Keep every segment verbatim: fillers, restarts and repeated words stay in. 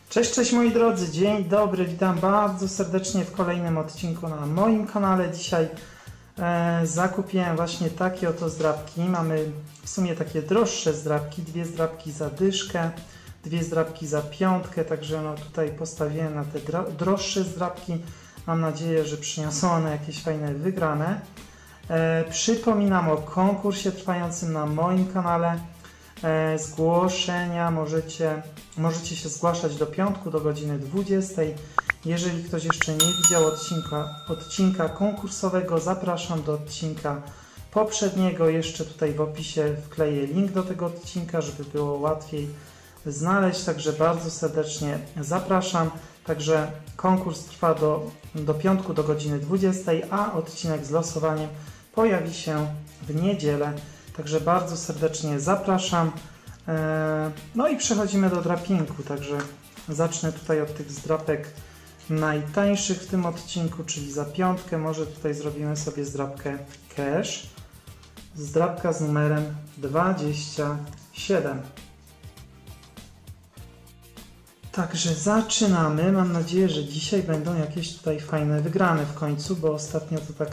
Cześć, cześć moi drodzy, dzień dobry, witam bardzo serdecznie w kolejnym odcinku na moim kanale. Dzisiaj e, zakupiłem właśnie takie oto zdrabki. Mamy w sumie takie droższe zdrabki, dwie zdrabki za dyszkę, dwie zdrabki za piątkę, także no tutaj postawiłem na te droższe zdrabki. Mam nadzieję, że przyniosą one jakieś fajne wygrane. E, przypominam o konkursie trwającym na moim kanale. E, zgłoszenia możecie, możecie się zgłaszać do piątku do godziny dwudziestej. Jeżeli ktoś jeszcze nie widział odcinka, odcinka konkursowego, zapraszam do odcinka poprzedniego. Jeszcze tutaj w opisie wkleję link do tego odcinka, żeby było łatwiej znaleźć. Także bardzo serdecznie zapraszam. Także konkurs trwa do, do piątku do godziny dwudziestej, a odcinek z losowaniem pojawi się w niedzielę. Także bardzo serdecznie zapraszam. No i przechodzimy do drapinku. Także zacznę tutaj od tych zdrapek najtańszych w tym odcinku, czyli za piątkę. Może tutaj zrobimy sobie zdrapkę cash. Zdrapka z numerem dwadzieścia siedem. Także zaczynamy. Mam nadzieję, że dzisiaj będą jakieś tutaj fajne wygrane w końcu, bo ostatnio to tak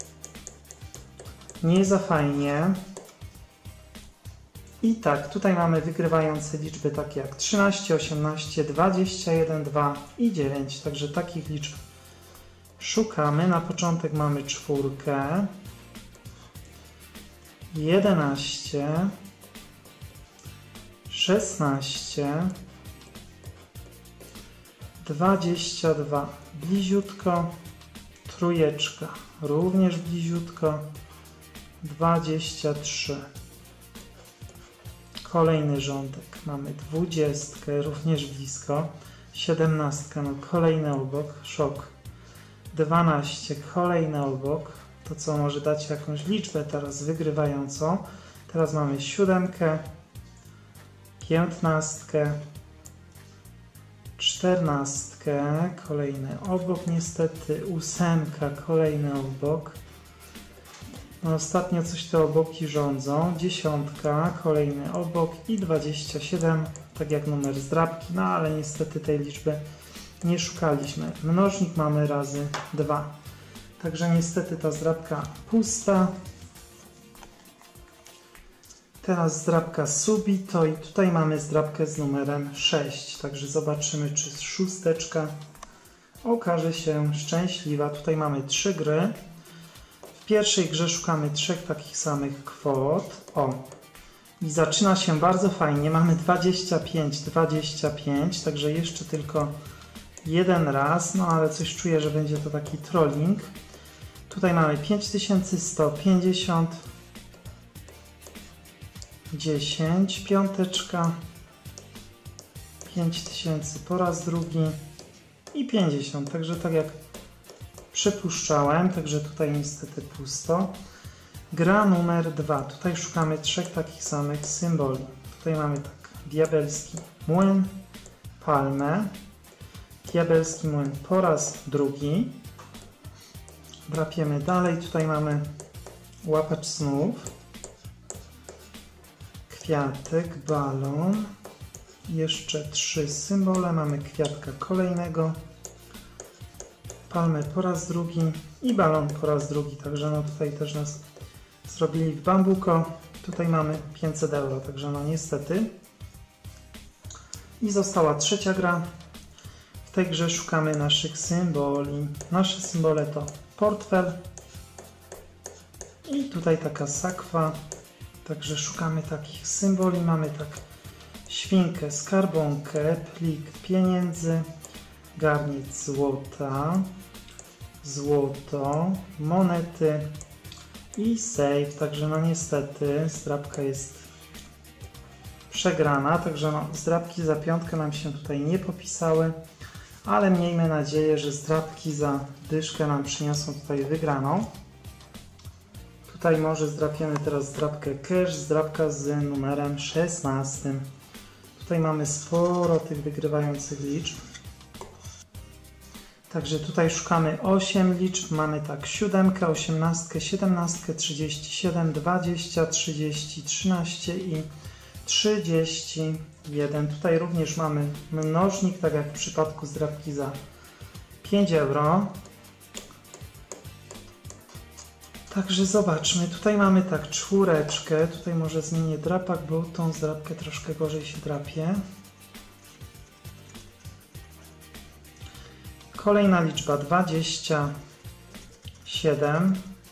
nie za fajnie. I tak, tutaj mamy wygrywające liczby takie jak trzynaście, osiemnaście, dwadzieścia jeden, dwa i dziewięć. Także takich liczb szukamy. Na początek mamy czwórkę, jedenaście, szesnaście, dwadzieścia dwa, bliziutko, trójeczka, również bliziutko, dwadzieścia trzy. Kolejny rządek, mamy dwudziestkę, również blisko, siedemnastkę, no kolejny obok, szok, dwanaście, kolejny obok, to co może dać jakąś liczbę teraz wygrywającą. Teraz mamy siódemkę, piętnastkę, czternastkę, kolejny obok niestety, ósemka, kolejny obok. No ostatnio coś te oboki rządzą. Dziesiątka, kolejny obok i dwadzieścia siedem, tak jak numer zdrabki, no ale niestety tej liczby nie szukaliśmy. Mnożnik mamy razy dwa. Także niestety ta zdrabka pusta. Teraz zdrabka subito i tutaj mamy zdrabkę z numerem sześć. Także zobaczymy, czy szósteczka okaże się szczęśliwa. Tutaj mamy trzy gry. W pierwszej grze szukamy trzech takich samych kwot. O! I zaczyna się bardzo fajnie. Mamy dwadzieścia pięć, dwadzieścia pięć, także jeszcze tylko jeden raz, no ale coś czuję, że będzie to taki trolling. Tutaj mamy pięć tysięcy sto pięćdziesiąt, dziesięć, piąteczka, pięć tysięcy po raz drugi i pięćdziesiąt, także tak jak przypuszczałem, także tutaj niestety pusto. Gra numer dwa. Tutaj szukamy trzech takich samych symboli. Tutaj mamy tak, diabelski młyn, palmę, diabelski młyn po raz drugi. Drapiemy dalej. Tutaj mamy łapacz snów, kwiatek, balon, jeszcze trzy symbole. Mamy kwiatka kolejnego, palmę po raz drugi i balon po raz drugi. Także no tutaj też nas zrobili w bambuko. Tutaj mamy pięćset euro, także no niestety. I została trzecia gra. W tej grze szukamy naszych symboli. Nasze symbole to portfel i tutaj taka sakwa. Także szukamy takich symboli. Mamy tak świnkę, skarbonkę, plik pieniędzy, garniec złota, złoto, monety i safe. Także no niestety zdrabka jest przegrana, także no zdrabki za piątkę nam się tutaj nie popisały, ale miejmy nadzieję, że zdrabki za dyszkę nam przyniosą tutaj wygraną. Tutaj może zdrapiemy teraz zdrabkę cash, zdrabka z numerem szesnastym. Tutaj mamy sporo tych wygrywających liczb. Także tutaj szukamy osiem liczb. Mamy tak siódemkę, osiemnastkę, siedemnastkę, trzydzieści siedem, dwadzieścia, trzydzieści, trzynaście i trzydzieści jeden. Tutaj również mamy mnożnik, tak jak w przypadku zdrabki za pięć euro. Także zobaczmy, tutaj mamy tak czwóreczkę, tutaj może zmienię drapak, bo tą zdrabkę troszkę gorzej się drapie. Kolejna liczba dwadzieścia siedem,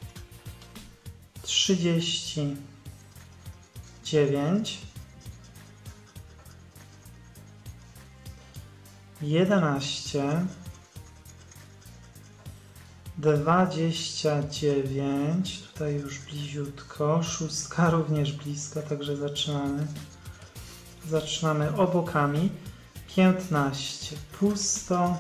trzydzieści dziewięć, jedenaście, dwadzieścia dziewięć, tutaj już bliziutko, szóstka również blisko, także zaczynamy. Zaczynamy obokami. piętnaście, pusto,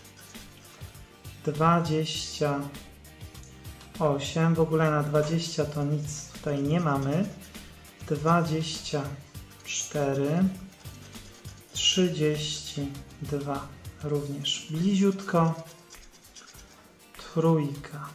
dwadzieścia osiem, w ogóle na dwadzieścia to nic tutaj nie mamy, dwadzieścia cztery, trzydzieści dwa, również bliziutko, trójka,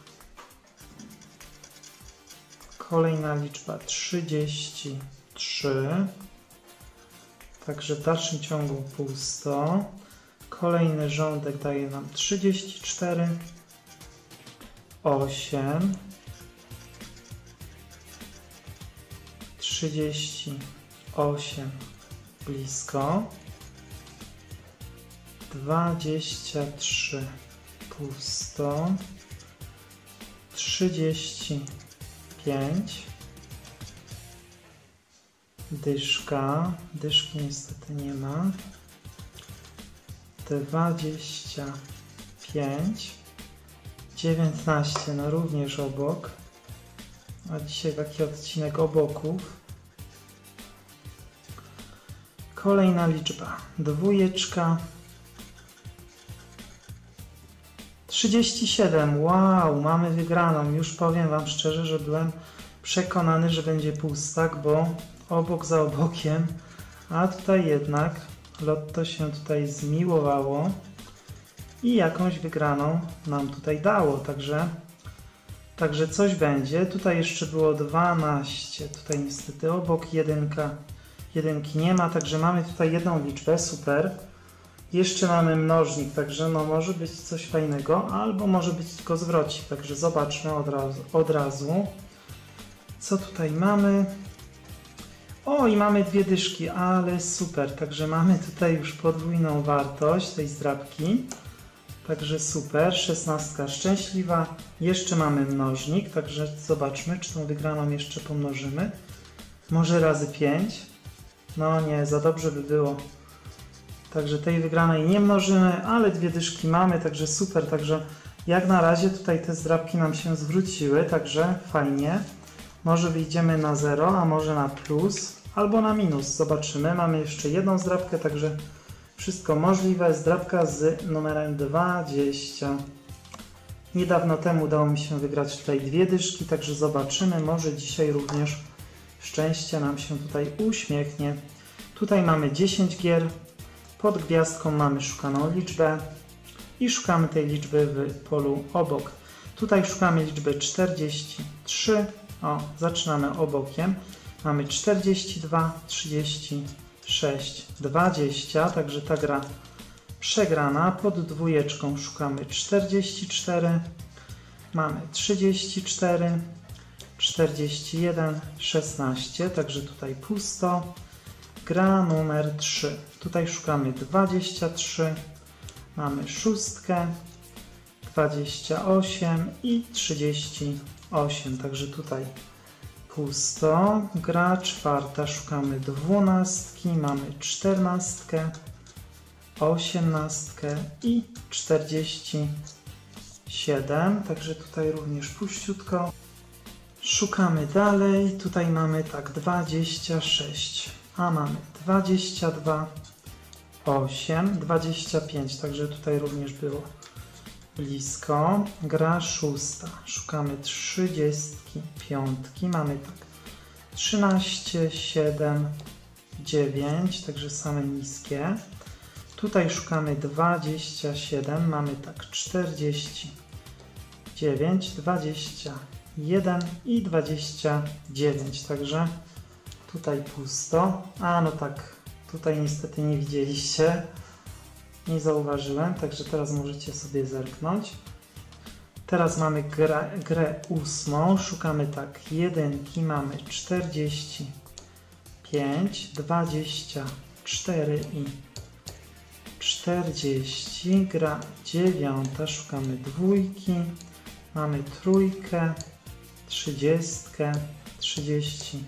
kolejna liczba trzydzieści trzy, także w dalszym ciągu pusto. Kolejny rządek daje nam trzydzieści cztery, osiem, trzydzieści osiem blisko, dwadzieścia trzy pusto, trzydzieści pięć, dyszka, dyszki niestety nie ma, dwadzieścia pięć, dziewiętnaście, no również obok, a dzisiaj taki odcinek oboków. Kolejna liczba, dwójeczka, trzydzieści siedem, wow, mamy wygraną, już powiem Wam szczerze, że byłem przekonany, że będzie pustak, bo obok za obokiem, a tutaj jednak lotto się tutaj zmiłowało i jakąś wygraną nam tutaj dało, także, także coś będzie. Tutaj jeszcze było dwanaście, tutaj niestety obok jedynka, jedynki nie ma, także mamy tutaj jedną liczbę, super. Jeszcze mamy mnożnik, także no może być coś fajnego, albo może być tylko zwrocik, także zobaczmy od razu, od razu. Co tutaj mamy? O, i mamy dwie dyszki, ale super, także mamy tutaj już podwójną wartość tej zdrabki, także super, szesnastka szczęśliwa, jeszcze mamy mnożnik, także zobaczmy, czy tą wygraną jeszcze pomnożymy, może razy pięć, no nie, za dobrze by było, także tej wygranej nie mnożymy, ale dwie dyszki mamy, także super, także jak na razie tutaj te zdrabki nam się zwróciły, także fajnie. Może wyjdziemy na zero, a może na plus, albo na minus. Zobaczymy. Mamy jeszcze jedną zdrabkę, także wszystko możliwe. Zdrabka z numerem dwadzieścia. Niedawno temu udało mi się wygrać tutaj dwie dyszki, także zobaczymy. Może dzisiaj również szczęście nam się tutaj uśmiechnie. Tutaj mamy dziesięć gier. Pod gwiazdką mamy szukaną liczbę i szukamy tej liczby w polu obok. Tutaj szukamy liczby czterdzieści trzy. O, zaczynamy obokiem. Mamy czterdzieści dwa, trzydzieści sześć, dwadzieścia, także ta gra przegrana. Pod dwójeczką szukamy czterdzieści cztery, mamy trzydzieści cztery, czterdzieści jeden, szesnaście, także tutaj pusto. Gra numer trzy. Tutaj szukamy dwadzieścia trzy, mamy szóstkę, dwadzieścia osiem i trzydzieści osiem, także tutaj pusto. Gra czwarta, szukamy dwunastki, mamy czternastkę, osiemnastkę i czterdzieści siedem, także tutaj również puściutko. Szukamy dalej, tutaj mamy tak dwadzieścia sześć, a mamy dwadzieścia dwa, osiem, dwadzieścia pięć, także tutaj również było blisko. Gra szósta. Szukamy trzydziestki piątki. Mamy tak trzynaście, siedem, dziewięć, także same niskie. Tutaj szukamy dwadzieścia siedem. Mamy tak czterdzieści dziewięć, dwadzieścia jeden i dwadzieścia dziewięć. Także Tutaj pusto. A no tak, tutaj niestety nie widzieliście. Nie zauważyłem, także teraz możecie sobie zerknąć. Teraz mamy grę, grę ósmą. Szukamy tak, jedynki mamy czterdzieści pięć, dwadzieścia cztery i czterdzieści. Gra dziewiąta, szukamy dwójki. Mamy trójkę, trzydziestkę, trzydzieści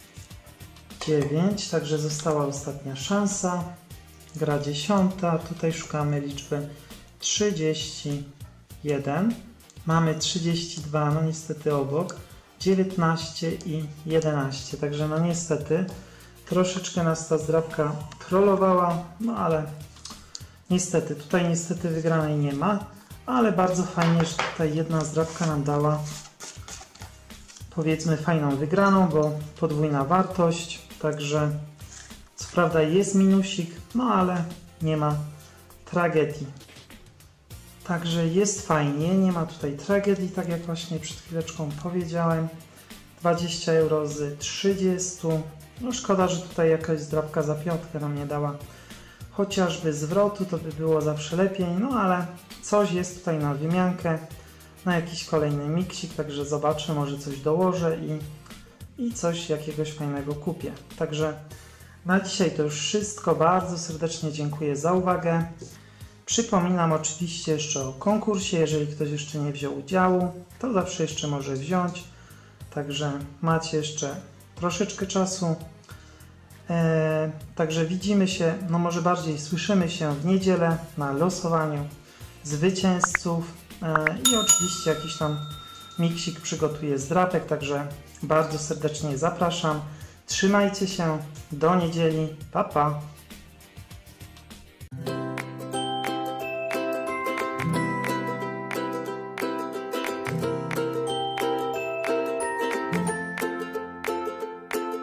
dziewięć, także została ostatnia szansa. Gra dziesiąta, tutaj szukamy liczby trzydzieści jeden. Mamy trzydzieści dwa, no niestety obok, dziewiętnaście i jedenaście, także no niestety troszeczkę nas ta zdrabka trollowała, no ale niestety, tutaj niestety wygranej nie ma, ale bardzo fajnie, że tutaj jedna zdrabka nam dała powiedzmy fajną wygraną, bo podwójna wartość, także co prawda jest minusik, no ale nie ma tragedii. Także jest fajnie, nie ma tutaj tragedii, tak jak właśnie przed chwileczką powiedziałem. dwadzieścia euro z trzydziestu. No szkoda, że tutaj jakaś zdrabka za piątkę nam nie dała chociażby zwrotu, to by było zawsze lepiej, no ale coś jest tutaj na wymiankę, na jakiś kolejny miksik, także zobaczę, może coś dołożę i, i coś jakiegoś fajnego kupię. Także na dzisiaj to już wszystko, bardzo serdecznie dziękuję za uwagę. Przypominam oczywiście jeszcze o konkursie, jeżeli ktoś jeszcze nie wziął udziału, to zawsze jeszcze może wziąć, także macie jeszcze troszeczkę czasu. Eee, także widzimy się, no może bardziej słyszymy się w niedzielę na losowaniu zwycięzców eee, i oczywiście jakiś tam miksik przygotuję z drapek, także bardzo serdecznie zapraszam. Trzymajcie się, do niedzieli, pa pa!